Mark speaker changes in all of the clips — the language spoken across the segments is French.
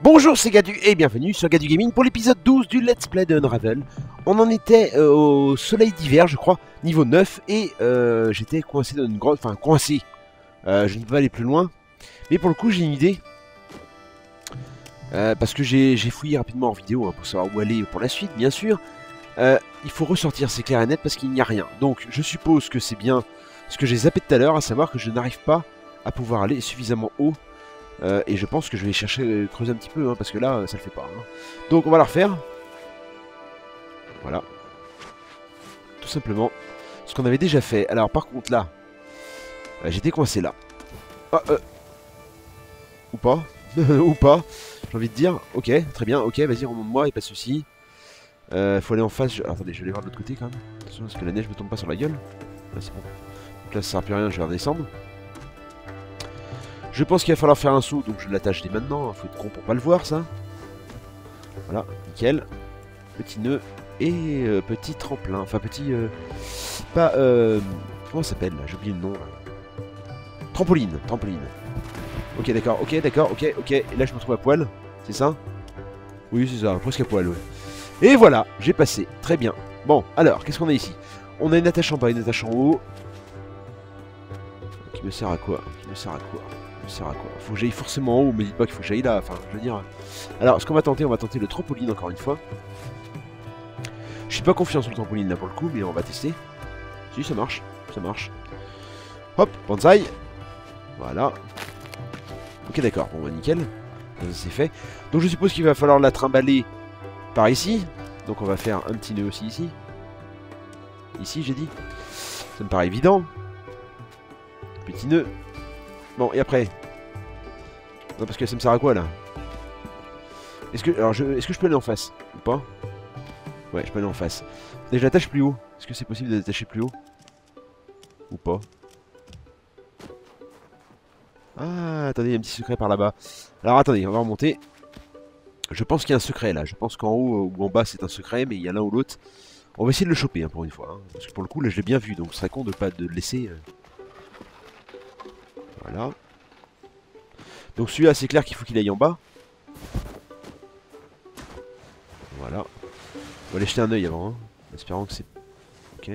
Speaker 1: Bonjour, c'est Gadu et bienvenue sur Gadu Gaming pour l'épisode 12 du Let's Play de Unravel. On en était au soleil d'hiver, je crois, niveau 9, et j'étais coincé dans une grotte, enfin coincé. Je ne peux pas aller plus loin, mais pour le coup j'ai une idée. Parce que j'ai fouillé rapidement en vidéo hein, pour savoir où aller pour la suite, bien sûr. Il faut ressortir, c'est clair et net, parce qu'il n'y a rien. Donc je suppose que c'est bien ce que j'ai zappé tout à l'heure, à savoir que je n'arrive pas à pouvoir aller suffisamment haut. Et je pense que je vais chercher, creuser un petit peu, hein, parce que là, ça le fait pas. Hein. Donc on va la refaire. Voilà. Tout simplement. Ce qu'on avait déjà fait. Alors par contre là, j'étais coincé là. Ah, ou pas. Ou pas. J'ai envie de dire. Ok, très bien. Ok, vas-y, remonte-moi, et pas de soucis. Faut aller en face. Alors, attendez, je vais aller voir de l'autre côté quand même. Attention, parce que la neige me tombe pas sur la gueule. Là, c'est bon. Donc là, ça sert plus à rien, je vais redescendre. Je pense qu'il va falloir faire un saut, donc je l'attache dès maintenant. Faut être con pour pas le voir, ça. Voilà, nickel. Petit nœud et petit tremplin. Enfin, petit... pas... comment ça s'appelle, là? J'ai oublié le nom. Là. Trampoline, trampoline. Ok, d'accord, ok, d'accord, ok, ok. Et là, je me trouve à poil. C'est ça? Oui, c'est ça, presque à poil, ouais. Et voilà, j'ai passé. Très bien. Bon, alors, qu'est-ce qu'on a ici? On a une attache en bas, une attache en haut. Qui me sert à quoi? Qui me sert à quoi? Sert à quoi? Faut que j'aille forcément en haut, mais dites pas qu'il faut que j'aille là, enfin, je veux dire... Alors, ce qu'on va tenter, on va tenter le trampoline encore une fois. Je suis pas confiant sur le trampoline là pour le coup, mais on va tester. Si, ça marche, ça marche. Hop, bonsaï. Voilà. Ok, d'accord, bon bah nickel. C'est fait. Donc je suppose qu'il va falloir la trimballer par ici. Donc on va faire un petit nœud aussi ici. Ici, j'ai dit. Ça me paraît évident. Petit nœud. Bon, et après? Non, parce que ça me sert à quoi, là? Est-ce que je peux aller en face? Ou pas? Ouais, je peux aller en face. Et je l'attache plus haut. Est-ce que c'est possible de l'attacher plus haut? Ou pas? Ah, attendez, il y a un petit secret par là-bas. Alors, attendez, on va remonter. Je pense qu'il y a un secret, là. Je pense qu'en haut ou en bas, c'est un secret, mais il y a l'un ou l'autre. On va essayer de le choper, hein, pour une fois. Hein, parce que pour le coup, là, je l'ai bien vu, donc ce serait con de pas de le laisser... Voilà. Donc celui-là, c'est clair qu'il faut qu'il aille en bas. Voilà. On va aller jeter un oeil avant, hein, en espérant que c'est... Ok.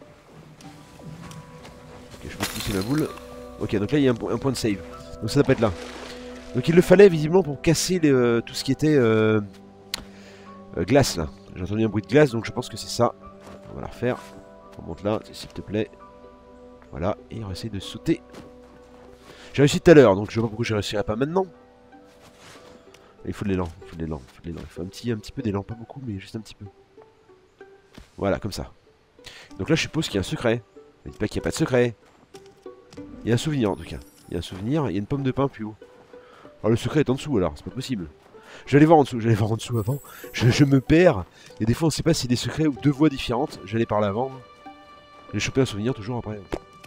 Speaker 1: Ok, je peux pousser ma boule. Ok, donc là, il y a un point de save. Donc ça doit pas être là. Donc il le fallait, visiblement, pour casser tout ce qui était... glace, là. J'ai entendu un bruit de glace, donc je pense que c'est ça. On va la refaire. On monte là, s'il te plaît. Voilà, et on va essayer de sauter. J'ai réussi tout à l'heure, donc je vois pas pourquoi je réussirai pas maintenant. Il faut de l'élan, il faut de l'élan, il faut de l'élan. Il faut un petit peu d'élan, pas beaucoup, mais juste un petit peu. Voilà, comme ça. Donc là, je suppose qu'il y a un secret. Ne dites pas qu'il n'y a pas de secret. Il y a un souvenir, en tout cas. Il y a un souvenir, il y a une pomme de pin plus haut. Alors le secret est en dessous, alors, c'est pas possible. Je vais aller voir en dessous, j'allais voir en dessous avant. Je me perds. Et des fois, on sait pas si c'est des secrets ou deux voies différentes. J'allais par là avant. J'ai chopé un souvenir, toujours après.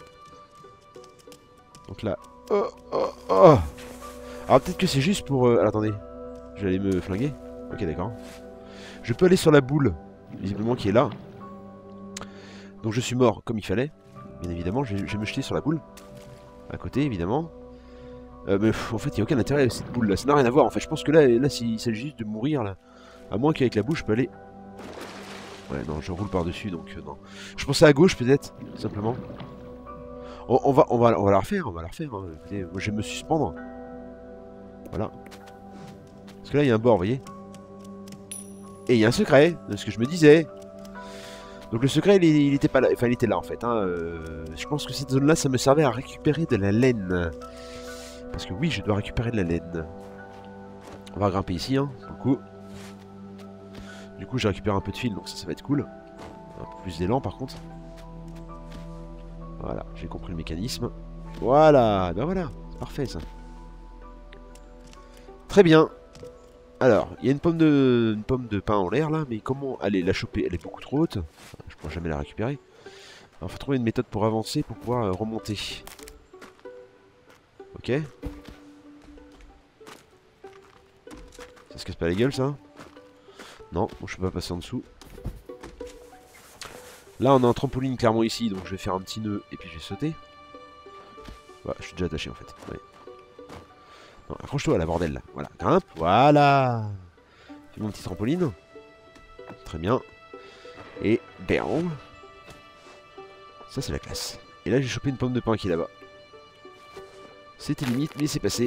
Speaker 1: Donc là... Oh, oh, oh. Alors peut-être que c'est juste pour... Alors, attendez. J'allais me flinguer. Ok, d'accord. Je peux aller sur la boule, visiblement qui est là. Donc je suis mort comme il fallait. Bien évidemment, je vais me jeter sur la boule. À côté, évidemment. Mais en fait, il n'y a aucun intérêt à cette boule là. Ça n'a rien à voir en fait. Je pense que là il s'agit juste de mourir là. À moins qu'avec la boule, je peux aller... Ouais, non, je roule par-dessus donc non. Je pensais à gauche peut-être, simplement. On va la refaire, on va la refaire. Hein. Écoutez, moi je vais me suspendre. Voilà. Parce que là, il y a un bord, vous voyez. Et il y a un secret, de ce que je me disais. Donc le secret, il était pas là. Enfin, il était là, en fait. Hein. Je pense que cette zone-là, ça me servait à récupérer de la laine. Parce que oui, je dois récupérer de la laine. On va grimper ici, hein, pour le coup. Du coup, j'ai récupéré un peu de fil, donc ça va être cool. Un peu plus d'élan, par contre. Voilà, j'ai compris le mécanisme. Voilà, ben voilà, c'est parfait, ça. Très bien. Alors, il y a une pomme de pain en l'air là, mais comment aller la choper? Elle est beaucoup trop haute. Je pourrais jamais la récupérer. Alors, faut trouver une méthode pour avancer, pour pouvoir remonter. Ok. Ça se casse pas la gueule, ça? Non, bon, je peux pas passer en dessous. Là, on a un trampoline clairement ici, donc je vais faire un petit nœud et puis je vais sauter. Voilà, je suis déjà attaché en fait. Ouais. Non, accroche-toi là, bordel, là. Voilà, grimpe, voilà. Fais mon petit trampoline. Très bien. Et bam. Ça, c'est la classe. Et là, j'ai chopé une pomme de pain qui est là-bas. C'était limite, mais c'est passé.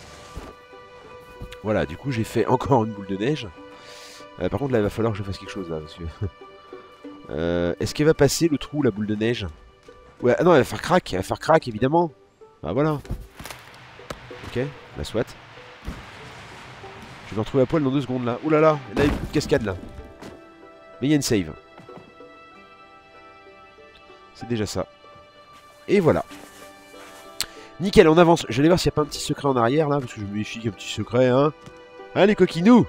Speaker 1: Voilà, du coup, j'ai fait encore une boule de neige. Par contre, là, il va falloir que je fasse quelque chose, là, parce que... Est-ce qu'elle va passer, le trou, la boule de neige? Ouais, ah non, elle va faire crack, évidemment. Bah voilà. Ok, bah soit. Je vais me retrouver à poil dans 2 secondes, là. Ouh là là, là, il y a une cascade, là. Mais il y a une save. C'est déjà ça. Et voilà. Nickel, on avance. Je vais aller voir s'il n'y a pas un petit secret en arrière, là, parce que je me méfie qu'il y a un petit secret, hein. Hein, les coquinous?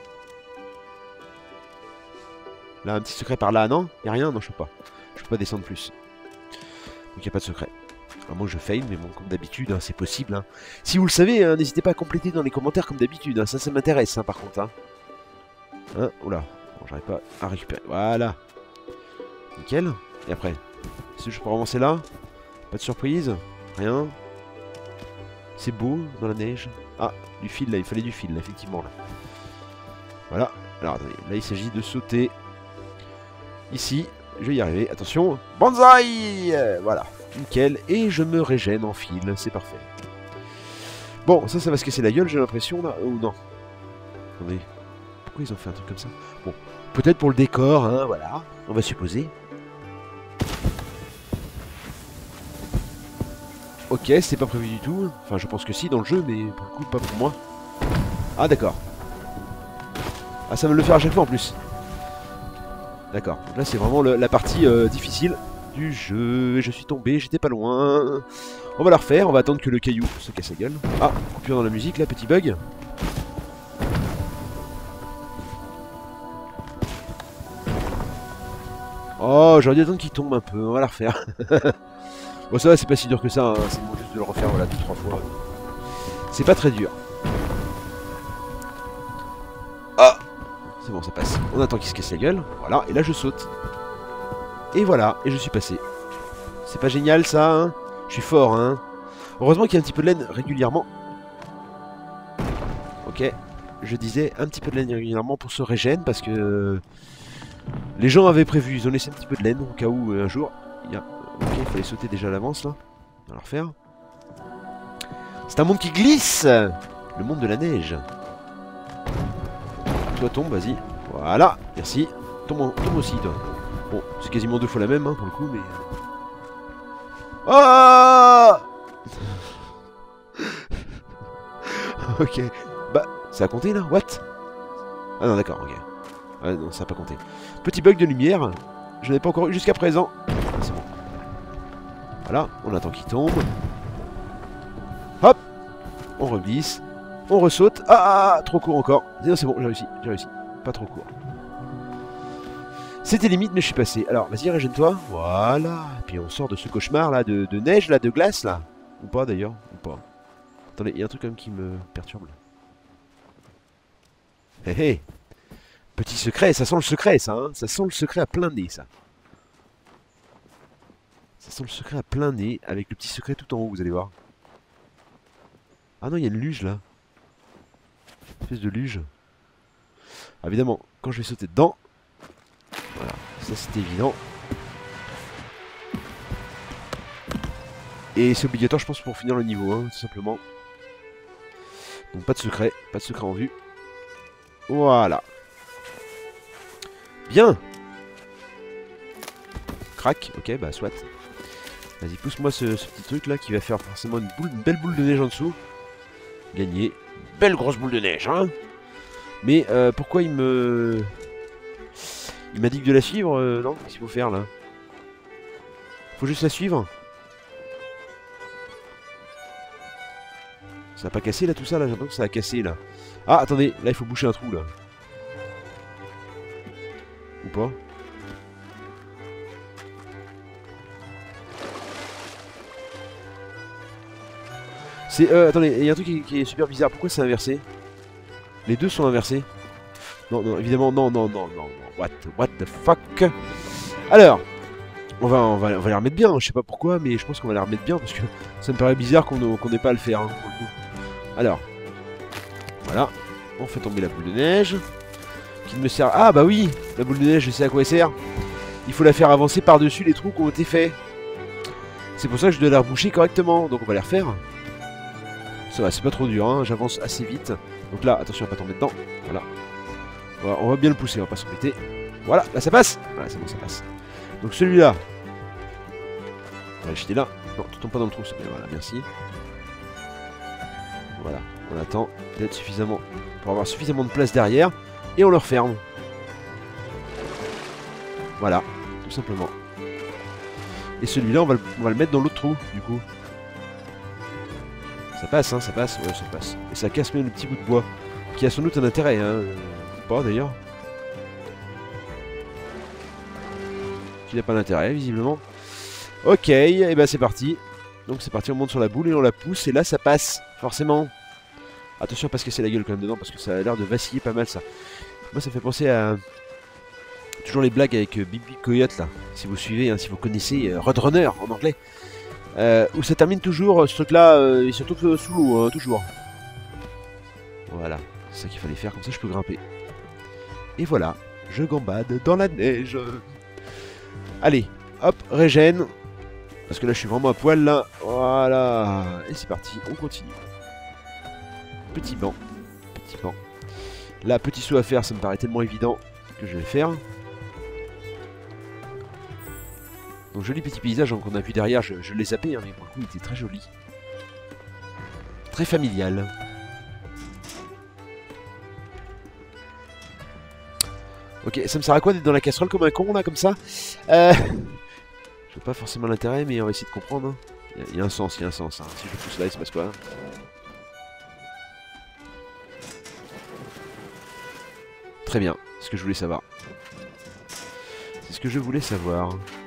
Speaker 1: Là, un petit secret par là, non? Y'a rien? Non, je peux pas. Je peux pas descendre plus. Donc, y a pas de secret. Alors, moi, je fail, mais bon, comme d'habitude, hein, c'est possible, hein. Si vous le savez, hein, n'hésitez pas à compléter dans les commentaires, comme d'habitude, hein. Ça m'intéresse, hein, par contre, hein. Hein? Oula. Bon, j'arrive pas à récupérer. Voilà. Nickel. Et après? Est-ce que je peux avancer là? Pas de surprise? Rien? C'est beau dans la neige. Ah, du fil là, il fallait du fil là, effectivement là. Voilà. Alors attendez, là il s'agit de sauter. Ici, je vais y arriver. Attention, banzai. Voilà, nickel. Et je me régène en fil, c'est parfait. Bon, ça va se casser la gueule, j'ai l'impression là. Oh non. Attendez, pourquoi ils ont fait un truc comme ça? Bon, peut-être pour le décor, hein, voilà. On va supposer. Ok, c'est pas prévu du tout. Enfin, je pense que si dans le jeu, mais pour le coup, pas pour moi. Ah, d'accord. Ah, ça va me le faire à chaque fois en plus. D'accord. Donc là, c'est vraiment la partie difficile du jeu. Et je suis tombé, j'étais pas loin. On va la refaire, on va attendre que le caillou se casse la gueule. Ah, coupure dans la musique là, petit bug. Oh, j'aurais dû attendre qu'il tombe un peu. On va la refaire. Bon, ça va, c'est pas si dur que ça, hein. C'est bon juste de le refaire, voilà, 2-3 fois. C'est pas très dur. Ah, c'est bon, ça passe. On attend qu'il se casse la gueule. Voilà, et là je saute. Et voilà, et je suis passé. C'est pas génial ça, hein? Je suis fort, hein? Heureusement qu'il y a un petit peu de laine régulièrement. Ok, je disais un petit peu de laine régulièrement pour se régène, parce que... les gens avaient prévu, ils ont laissé un petit peu de laine, au cas où un jour... il y a... Ok, il fallait sauter déjà à l'avance là. On va le refaire. C'est un monde qui glisse. Le monde de la neige. Toi tombe, vas-y. Voilà, merci. Tombe aussi toi. Bon, c'est quasiment 2 fois la même hein, pour le coup, mais... Oh. Ok. Bah, ça a compté là? What? Ah non, d'accord, ok. Ah non, ça a pas compté. Petit bug de lumière. Je n'en ai pas encore eu jusqu'à présent. C'est bon. Voilà, on attend qu'il tombe. Hop, on reglisse. On ressaute. Ah, trop court encore. Non, c'est bon, j'ai réussi. Pas trop court. C'était limite, mais je suis passé. Alors, vas-y, régène-toi. Voilà. Et puis on sort de ce cauchemar là, de neige là, de glace là. Ou pas d'ailleurs, ou pas. Attendez, il y a un truc quand même qui me perturbe là. Hé hé. Petit secret, ça sent le secret ça, hein. Ça sent le secret à plein nez ça. Ça sent le secret à plein nez, avec le petit secret tout en haut, vous allez voir. Ah non, il y a une luge là. Une espèce de luge. Ah, évidemment, quand je vais sauter dedans... Voilà, ça c'était évident. Et c'est obligatoire, je pense, pour finir le niveau, hein, tout simplement. Donc pas de secret en vue. Voilà. Bien. Crac, ok, bah soit. Vas-y, pousse-moi ce petit truc là qui va faire forcément une belle boule de neige en dessous. Gagné. Belle grosse boule de neige, hein. Mais pourquoi il me... Il m'a dit que de la suivre, non? Qu'est-ce qu'il faut faire là? Faut juste la suivre. Ça a pas cassé là tout ça là? J'ai l'impression que ça a cassé là. Ah, attendez, là il faut boucher un trou là. Ou pas? C'est... attendez, il y a un truc qui est super bizarre. Pourquoi c'est inversé? Les deux sont inversés. Non, non, évidemment, non. What the fuck? Alors, on va les remettre bien. Je sais pas pourquoi, mais je pense qu'on va les remettre bien parce que ça me paraît bizarre qu'on n'ait pas à le faire. Hein, pour le coup. Alors, Voilà. On fait tomber la boule de neige. Qui ne me sert... Ah bah oui, la boule de neige, je sais à quoi elle sert. Il faut la faire avancer par-dessus les trous qui ont été faits. C'est pour ça que je dois la reboucher correctement. Donc on va les refaire. Ça va, c'est pas trop dur, hein. J'avance assez vite. Donc là, attention à pas tomber dedans. Voilà. On va bien le pousser, on va pas s'embêter. Voilà, là ça passe. Voilà, c'est bon, ça passe. Donc celui-là. On va le jeter là. Non, tu tombes pas dans le trou, c'est bien. Voilà, merci. Voilà, on attend d'être suffisamment... pour avoir suffisamment de place derrière. Et on le referme. Voilà, tout simplement. Et celui-là, on va le mettre dans l'autre trou, du coup. Ça passe, hein, ça passe. Ouais, ça passe. Et ça casse même le petit bout de bois. Qui a sans doute un intérêt, hein. Ou pas, d'ailleurs. Qui n'a pas d'intérêt, visiblement. Ok, et ben c'est parti. Donc c'est parti, on monte sur la boule et on la pousse. Et là, ça passe, forcément. Attention à pas se casser la gueule quand même dedans, parce que ça a l'air de vaciller pas mal, ça. Moi, ça fait penser à... toujours les blagues avec Bibi Coyote, là. Si vous suivez, hein, si vous connaissez Roadrunner, en anglais. Où ça termine toujours, ce truc-là, et surtout sous l'eau, hein, toujours. Voilà, c'est ça qu'il fallait faire, comme ça je peux grimper. Et voilà, je gambade dans la neige. Allez, hop, régène. Parce que là, je suis vraiment à poil, là. Voilà, et c'est parti, on continue. Petit banc, petit banc. Là, petit saut à faire, ça me paraît tellement évident que je vais le faire. Donc joli petit paysage qu'on a vu derrière, je l'ai zappé, hein, mais pour le coup il était très joli. Très familial. Ok, ça me sert à quoi d'être dans la casserole comme un con là, comme ça Je vois pas forcément l'intérêt, mais on va essayer de comprendre. Hein. Il y a un sens, il y a un sens. Hein. Si je pousse là, il se passe quoi? Très bien, c'est ce que je voulais savoir. C'est ce que je voulais savoir.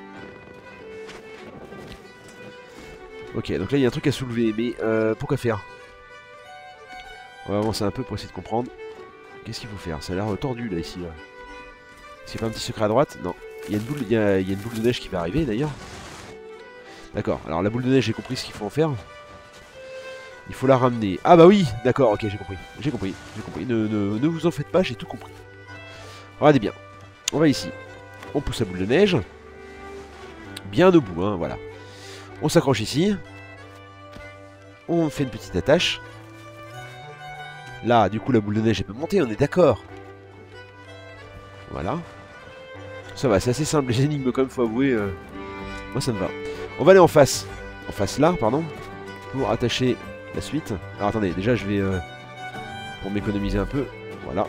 Speaker 1: Ok, donc là il y a un truc à soulever, mais pourquoi faire? On va avancer un peu pour essayer de comprendre. Qu'est-ce qu'il faut faire? Ça a l'air tordu là, ici. Là. Est-ce qu'il y a pas un petit secret à droite? Non. Il y a une boule, il y a une boule de neige qui va arriver d'ailleurs. D'accord, alors la boule de neige, j'ai compris ce qu'il faut en faire. Il faut la ramener. Ah bah oui, d'accord, ok, j'ai compris. J'ai compris, j'ai compris. Ne vous en faites pas, j'ai tout compris. Regardez bien. On va ici. On pousse la boule de neige. Bien au bout, hein, voilà. On s'accroche ici. On fait une petite attache. Là, du coup, la boule de neige, elle peut monter, on est d'accord. Voilà. Ça va, c'est assez simple. Les énigmes, quand même, faut avouer. Moi, ça me va. On va aller en face. En face là, pardon. Pour attacher la suite. Alors, attendez, déjà, je vais... pour m'économiser un peu. Voilà.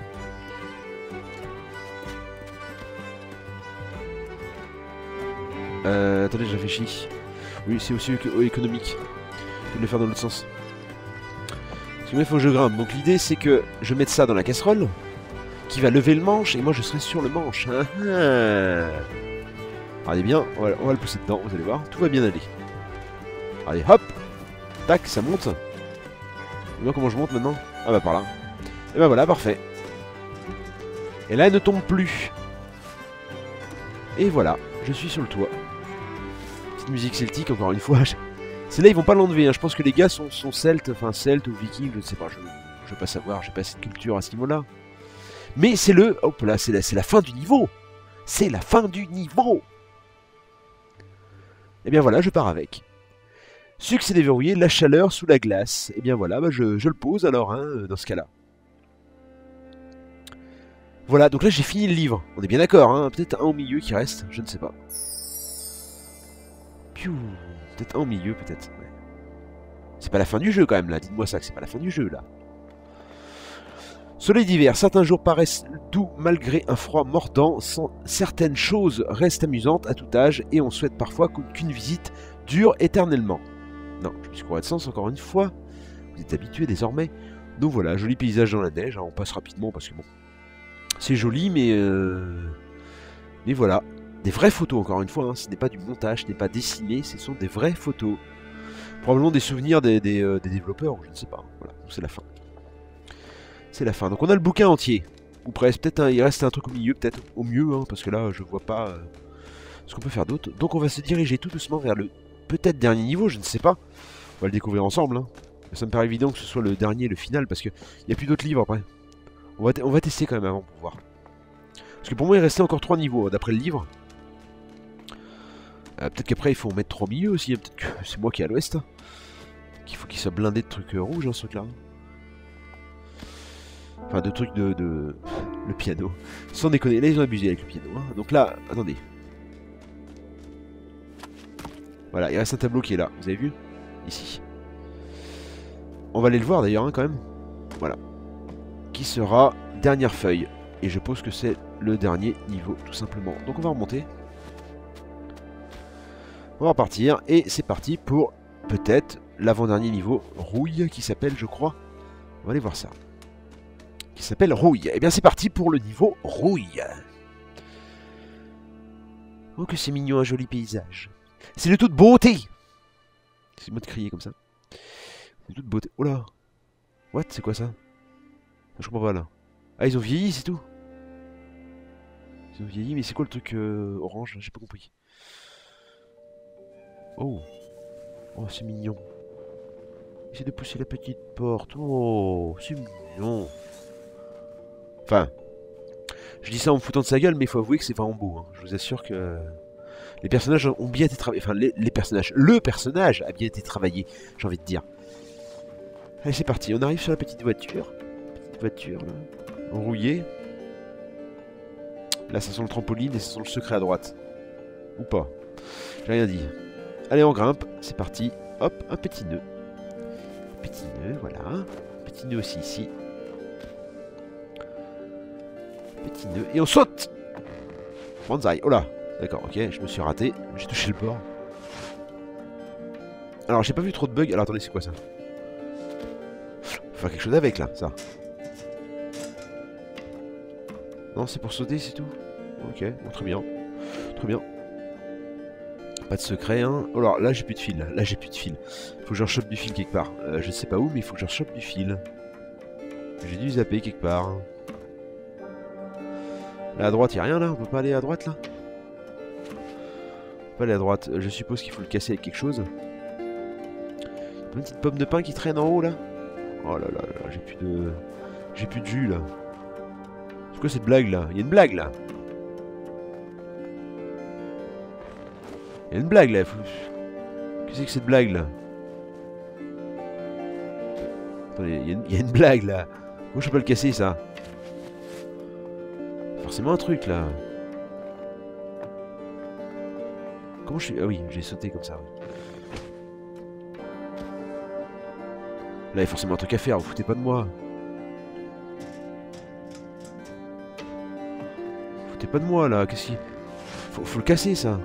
Speaker 1: Attendez, je réfléchis. Oui, c'est aussi économique de le faire dans l'autre sens. Parce que moi, il faut que je grimpe. Donc l'idée, c'est que je mette ça dans la casserole, qui va lever le manche, et moi, je serai sur le manche. Regardez bien, on va le pousser dedans, vous allez voir. Tout va bien aller. Allez, hop. Tac, ça monte. Et moi, comment je monte maintenant? Ah bah, par là. Et bah voilà, parfait. Et là, elle ne tombe plus. Et voilà, je suis sur le toit. Petite musique celtique, encore une fois. Celle-là, ils vont pas l'enlever. Hein. Je pense que les gars sont celtes, enfin celtes ou vikings, je ne sais pas. Je veux pas savoir, j'ai pas assez de culture à ce niveau-là. Mais c'est le... Hop là, c'est la fin du niveau. C'est la fin du niveau. Et bien voilà, je pars avec. Succès déverrouillé, la chaleur sous la glace. Et bien voilà, bah je le pose alors, hein, dans ce cas-là. Voilà, donc là j'ai fini le livre. On est bien d'accord, hein. Peut-être un au milieu qui reste, je ne sais pas. Piou. Peut-être un au milieu, peut-être. Ouais. C'est pas la fin du jeu quand même là, dites-moi ça que c'est pas la fin du jeu là. Soleil d'hiver, certains jours paraissent doux malgré un froid mordant, certaines choses restent amusantes à tout âge et on souhaite parfois qu'une visite dure éternellement. Non, je me suis croix de sens encore une fois, vous êtes habitués désormais. Donc voilà, joli paysage dans la neige, hein, on passe rapidement parce que bon, c'est joli mais voilà, des vraies photos encore une fois, hein, ce n'est pas du montage, ce n'est pas dessiné, ce sont des vraies photos. Probablement des souvenirs des développeurs, je ne sais pas, voilà, c'est la fin. C'est la fin. Donc on a le bouquin entier. Ou presque. Peut-être il reste un truc au milieu, peut-être au mieux, hein, parce que là je vois pas ce qu'on peut faire d'autre. Donc on va se diriger tout doucement vers le peut-être dernier niveau, je ne sais pas. On va le découvrir ensemble. Hein. Ça me paraît évident que ce soit le dernier, le final, parce qu'il n'y a plus d'autres livres après. On va tester quand même avant pour voir. Parce que pour moi, il restait encore 3 niveaux d'après le livre. Peut-être qu'après, il faut en mettre 3 au milieu aussi. Hein. Peut-être que c'est moi qui est à l'ouest. Qu'il faut qu'il soit blindé de trucs rouges, hein, ce truc-là. Enfin, de trucs de... Le piano. Sans déconner, là, ils ont abusé avec le piano. Hein. Donc là, attendez. Voilà, il reste un tableau qui est là. Vous avez vu? Ici. On va aller le voir d'ailleurs, hein, quand même. Voilà. Qui sera dernière feuille. Et je pense que c'est le dernier niveau, tout simplement. Donc on va remonter. On va repartir. Et c'est parti pour peut-être l'avant-dernier niveau rouille qui s'appelle, je crois. On va aller voir ça. Qui s'appelle rouille. Et bien c'est parti pour le niveau rouille. Oh que c'est mignon, un joli paysage. C'est de toute beauté. C'est moi de crier comme ça. C'est de toute beauté. Oh là. What? C'est quoi ça? Je comprends pas là. Ah ils ont vieilli, c'est tout. Ils ont vieilli, mais c'est quoi le truc orange? J'ai pas compris. Oh. Oh, c'est mignon. Essaye de pousser la petite porte. Oh, c'est mignon. Enfin, je dis ça en me foutant de sa gueule, mais il faut avouer que c'est vraiment beau. Hein. Je vous assure que les personnages ont bien été travaillés. Enfin, les personnages. Le personnage a bien été travaillé, j'ai envie de dire. Allez, c'est parti. On arrive sur la petite voiture. Petite voiture, là. Rouillée. Là, ça sent le trampoline et ça sent le secret à droite. Ou pas. J'ai rien dit. Allez, on grimpe. C'est parti. Hop, un petit nœud. Petit nœud, voilà. Petit nœud aussi ici. Petit nœud. Et on saute. Banzai. Oh là. D'accord, ok. Je me suis raté. J'ai touché le bord. Alors, j'ai pas vu trop de bugs. Alors, attendez, c'est quoi ça? Faut faire quelque chose avec, là, ça. Non, c'est pour sauter, c'est tout. Ok, bon, très bien. Très bien. Pas de secret, hein. Oh, alors, là, j'ai plus de fil. Là, j'ai plus de fil. Faut que j'en chope du fil quelque part. Je sais pas où, mais il faut que j'en chope du fil. J'ai dû zapper quelque part. Là, à droite, y'a rien, là? On peut pas aller à droite, là? On peut pas aller à droite. Je suppose qu'il faut le casser avec quelque chose. Une petite pomme de pain qui traîne en haut, là. Oh là là là, j'ai plus de... J'ai plus de jus, là. C'est quoi cette blague, là? Il y a une blague, là. Il y a une blague, là. Faut... Qu'est-ce que c'est que cette blague, là? Attendez, il y a une blague, là. Comment je peux pas le casser, ça? Forcément un truc, là. Comment je suis... Ah oui, j'ai sauté comme ça. Là, il y a forcément un truc à faire, vous foutez pas de moi. Vous foutez pas de moi, là. Qu'est-ce qu'il... Faut le casser, ça.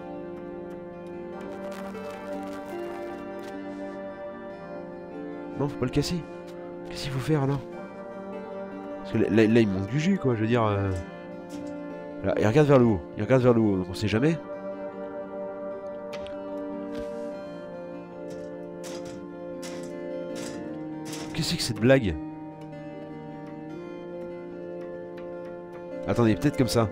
Speaker 1: Non, faut pas le casser. Qu'est-ce qu'il faut faire, alors? Parce que là, il manque du jus, quoi, je veux dire... Là, il regarde vers le haut. Il regarde vers le haut, donc on sait jamais. Qu'est-ce que c'est que cette blague? Attendez, peut-être comme ça.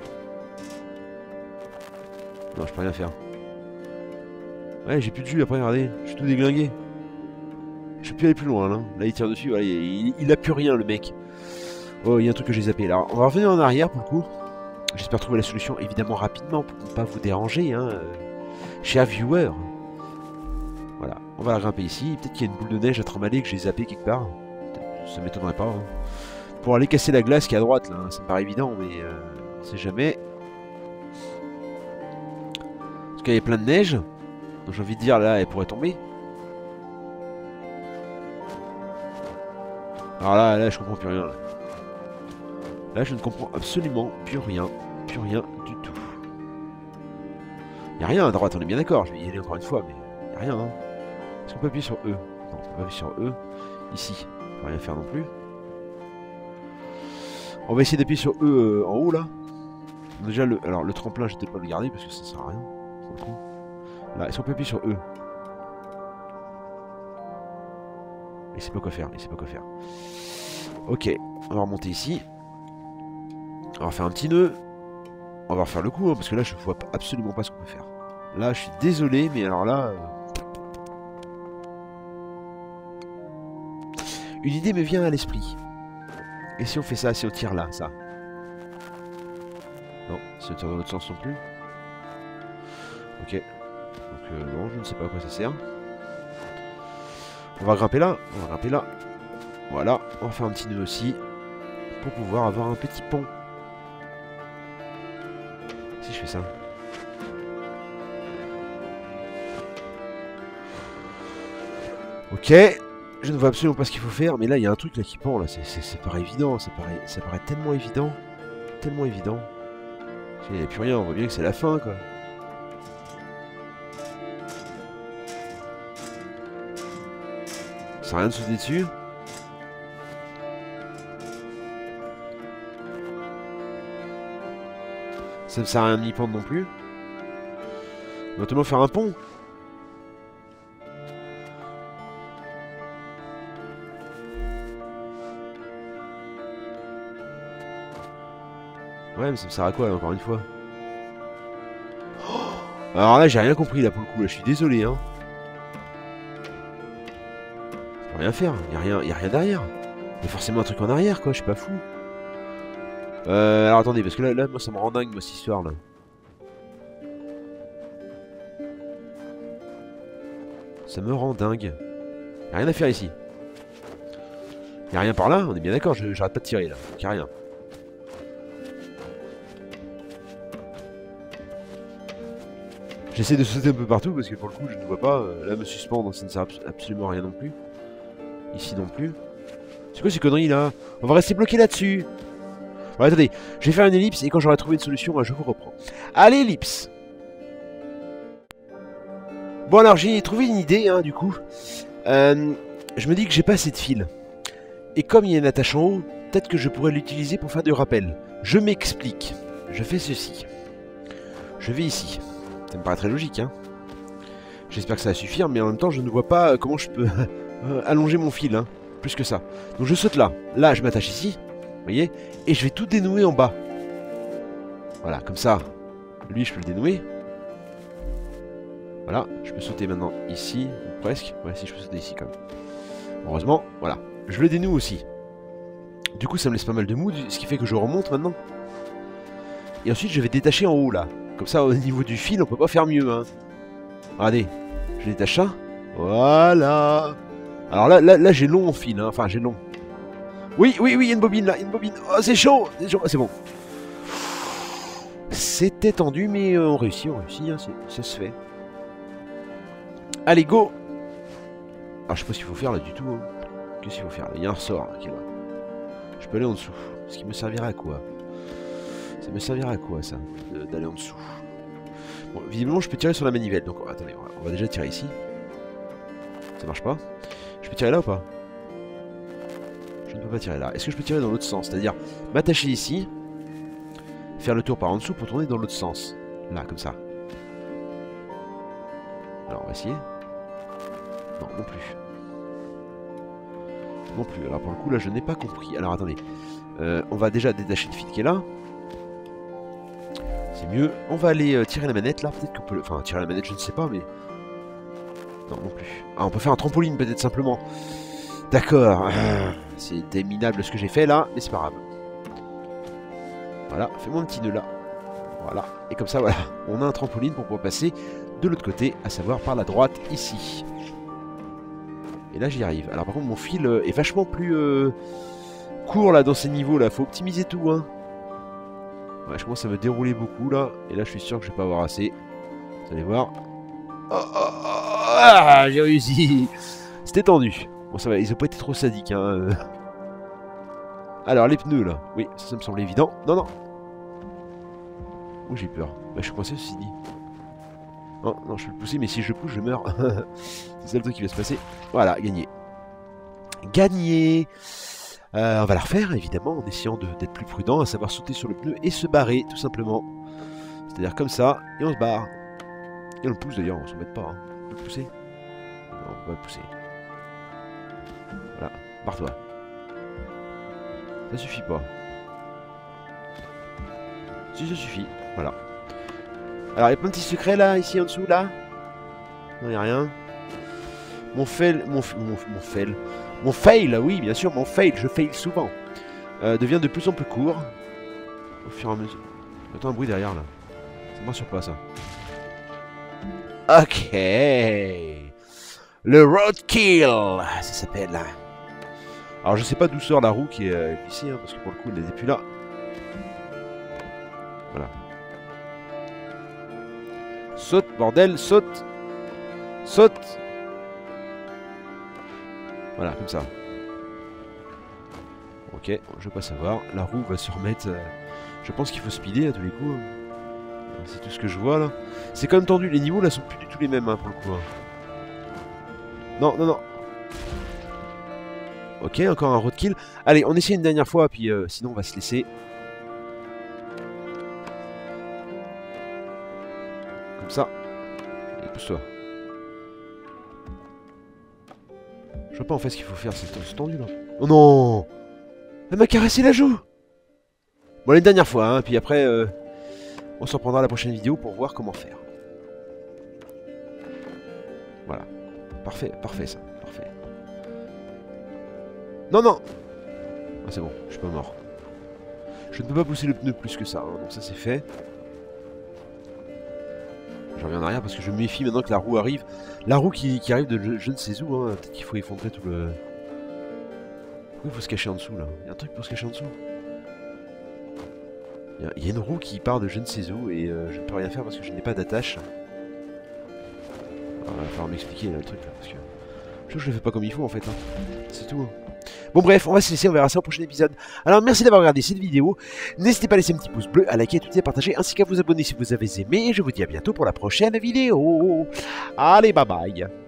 Speaker 1: Non, je peux rien faire. Ouais, j'ai plus de jus après, regardez. Je suis tout déglingué. Je peux plus aller plus loin, là. Là, il tire dessus. Voilà, il a plus rien, le mec. Oh, il y a un truc que j'ai zappé. Alors, on va revenir en arrière, pour le coup. J'espère trouver la solution, évidemment, rapidement, pour ne pas vous déranger, hein. Chers viewers. Voilà, on va grimper ici. Peut-être qu'il y a une boule de neige à trimballer que j'ai zappé quelque part. Ça m'étonnerait pas. Hein. Pour aller casser la glace qui est à droite, là. Ça me paraît évident, mais on sait jamais. Parce qu'il y a plein de neige. Donc j'ai envie de dire, là, elle pourrait tomber. Alors là, je comprends plus rien. Là, je ne comprends absolument plus rien. Plus rien du tout. Il n'y a rien à droite, on est bien d'accord. Je vais y aller encore une fois, mais il n'y a rien. Hein. Est-ce qu'on peut appuyer sur E? Non, on peut pas appuyer sur E. Ici, on peut rien faire non plus. On va essayer d'appuyer sur E en haut, là. Déjà, alors, le tremplin, je vais peut-être pas le garder parce que ça sert à rien. Là, est-ce qu'on peut appuyer sur E? Il sait pas quoi faire, il sait pas quoi faire. Ok, on va remonter ici. On va faire un petit nœud. On va refaire le coup, hein, parce que là, je vois absolument pas ce qu'on peut faire. Là, je suis désolé, mais alors là... Une idée me vient à l'esprit. Et si on fait ça, si on tire là, ça? Non, si on tire dans l'autre sens non plus. Ok. Donc non, je ne sais pas à quoi ça sert. On va grimper là. On va grimper là. Voilà. On va faire un petit nœud aussi. Pour pouvoir avoir un petit pont. Si je fais ça. Ok. Je ne vois absolument pas ce qu'il faut faire. Mais là, il y a un truc là qui pend. Là, ça paraît évident. Ça paraît tellement évident. Tellement évident. Il n'y a plus rien. On voit bien que c'est la fin, quoi. Ça sert à rien de sauter dessus. Ça ne sert à rien de m'y pendre non plus. On va notamment faire un pont. Ouais, mais ça me sert à quoi, encore une fois? Oh, alors là, j'ai rien compris, là, pour le coup. Là, je suis désolé, hein. Je peux rien faire. Y a rien derrière. Il y a forcément un truc en arrière, quoi. Je suis pas fou. Alors attendez, parce que là, moi, ça me rend dingue, moi, cette histoire, là. Ça me rend dingue. Y a rien à faire ici. Y a rien par là, on est bien d'accord, j'arrête pas de tirer, là. Y a rien. J'essaie de sauter un peu partout, parce que pour le coup, je ne vois pas. Là, me suspendre, ça ne sert absolument à rien non plus. Ici non plus. C'est quoi ces conneries, là? On va rester bloqué là-dessus. Bon, attendez, je vais faire une ellipse et quand j'aurai trouvé une solution, je vous reprends. Allez, ellipse. Bon, alors j'ai trouvé une idée, hein, du coup. Je me dis que j'ai pas assez de fil. Et comme il y a une attache en haut, peut-être que je pourrais l'utiliser pour faire du rappel. Je m'explique. Je fais ceci. Je vais ici. Ça me paraît très logique, hein. J'espère que ça va suffire, mais en même temps, je ne vois pas comment je peux allonger mon fil, hein. Plus que ça. Donc je saute là. Là, je m'attache ici. Vous voyez? Et je vais tout dénouer en bas. Voilà, comme ça. Lui, je peux le dénouer. Voilà, je peux sauter maintenant ici, ou presque. Ouais, si je peux sauter ici quand même. Heureusement, voilà. Je le dénoue aussi. Du coup, ça me laisse pas mal de mou, ce qui fait que je remonte maintenant. Et ensuite, je vais détacher en haut, là. Comme ça, au niveau du fil, on peut pas faire mieux, hein. Regardez, je détache ça. Voilà. Alors là j'ai long en fil, hein. Enfin, j'ai long. Oui, il y a une bobine, là, une bobine. Oh, c'est chaud, c'est bon. C'était tendu, mais on réussit, hein. Ça se fait. Allez, go. Alors, je sais pas ce qu'il faut faire, là, du tout, hein. Qu'est-ce qu'il faut faire, là? Il y a un ressort, là, qui est là. Je peux aller en dessous. Ce qui me servira à quoi? Ça me servira à quoi, ça, d'aller en dessous? Bon, visiblement, je peux tirer sur la manivelle. Donc, attendez, on va déjà tirer ici. Ça marche pas. Je peux tirer là ou pas? Je ne peux pas tirer là. Est-ce que je peux tirer dans l'autre sens? C'est-à-dire m'attacher ici, faire le tour par en dessous pour tourner dans l'autre sens. Là, comme ça. Alors, on va essayer. Non, non plus. Non plus. Alors, pour le coup, là, je n'ai pas compris. Alors, attendez. On va déjà détacher le fil qui est là. C'est mieux. On va aller tirer la manette, là. Peut-être qu'on peut... Enfin, tirer la manette, je ne sais pas, mais... Non, non plus. Ah, on peut faire un trampoline, peut-être, simplement. D'accord. C'est déminable ce que j'ai fait, là, mais c'est pas grave. Voilà, fais-moi un petit nœud, là. Voilà. Et comme ça, voilà. On a un trampoline pour pouvoir passer de l'autre côté, à savoir par la droite, ici. Et là, j'y arrive. Alors, par contre, mon fil est vachement plus court, là, dans ces niveaux, là. Faut optimiser tout, hein. Ouais, je commence à me dérouler beaucoup, là. Et là, je suis sûr que je vais pas avoir assez. Vous allez voir. Ah, j'ai réussi. C'était tendu. Bon, ça va, ils ont pas été trop sadiques, hein. Alors, les pneus, là. Oui, ça me semble évident. Non, non. Oh, j'ai peur. Bah, je suis coincé, ceci dit. Non, non, je peux le pousser, mais si je le pousse, je meurs. C'est ça le truc qui va se passer. Voilà, gagné. Gagné. On va la refaire, évidemment, en essayant d'être plus prudent, à savoir sauter sur le pneu et se barrer, tout simplement. C'est-à-dire comme ça, et on se barre. Et on le pousse, d'ailleurs, on s'embête pas. Hein. On peut le pousser? Non, on peut pas le pousser. Voilà, barre-toi. Ça suffit pas. Si, ça suffit. Voilà. Alors, il y a plein de petits secrets, là, ici, en dessous, là. Non, il n'y a rien. Mon Mon fail, oui, bien sûr, mon fail, je fail souvent. Devient de plus en plus court. Au fur et à mesure. J'entends un bruit derrière là. Ça me rassure pas ça. Ok. Le roadkill, ça s'appelle. Alors je sais pas d'où sort la roue qui est ici, hein, parce que pour le coup elle n'était plus là. Voilà. Saute, bordel, saute. Saute. Voilà, comme ça. Ok, je veux pas savoir. La roue va se remettre... je pense qu'il faut speeder à tous les coups. Hein. C'est tout ce que je vois là. C'est quand même tendu, les niveaux là sont plus du tout les mêmes hein, pour le coup. Hein. Non, non, non. Ok, encore un roadkill. Allez, on essaie une dernière fois, puis sinon on va se laisser. Comme ça. Et pousse-toi. Je vois pas en fait ce qu'il faut faire, c'est tendu là. Oh non! Elle m'a caressé la joue! Bon, une dernière fois, hein, puis après, on s'en prendra à la prochaine vidéo pour voir comment faire. Voilà. Parfait, parfait ça, parfait. Non, non! Ah, c'est bon, je suis pas mort. Je ne peux pas pousser le pneu plus que ça, hein, donc ça c'est fait. Je reviens en arrière parce que je me méfie maintenant que la roue arrive. La roue qui arrive de je ne sais où, hein. Peut-être qu'il faut effondrer tout le... Pourquoi il faut se cacher en dessous là? Il y a un truc pour se cacher en dessous. Il y a une roue qui part de je ne sais où et je ne peux rien faire parce que je n'ai pas d'attache. Il va falloir m'expliquer le truc là parce que... Je trouve que je le fais pas comme il faut en fait. Hein. C'est tout. Hein. Bon bref, on va se laisser, on verra ça au prochain épisode. Alors merci d'avoir regardé cette vidéo. N'hésitez pas à laisser un petit pouce bleu, à liker, à tweeter, à partager, ainsi qu'à vous abonner si vous avez aimé. Et je vous dis à bientôt pour la prochaine vidéo. Allez, bye bye.